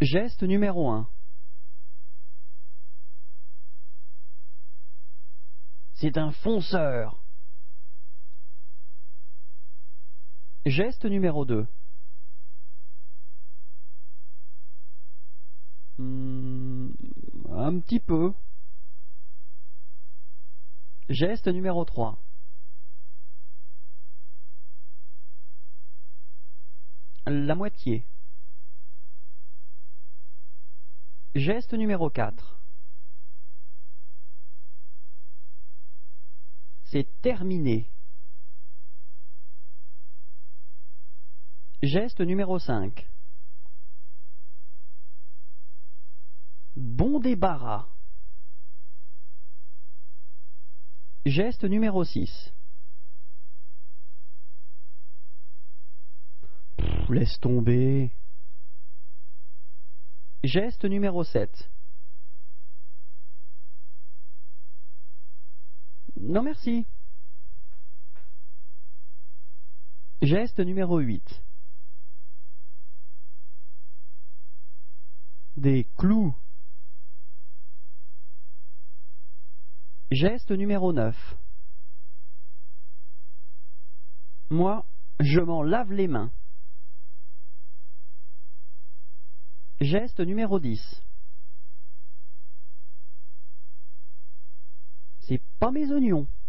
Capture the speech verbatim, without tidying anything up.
Geste numéro un. C'est un fonceur. Geste numéro deux. Hmm, un petit peu. Geste numéro trois. La moitié. Geste numéro quatre. C'est terminé. Geste numéro cinq. Bon débarras. Geste numéro six. Pff, laisse tomber. Geste numéro sept. Non merci. Geste numéro huit. Des clous. Geste numéro neuf. Moi, je m'en lave les mains. Geste numéro dix. C'est pas mes oignons.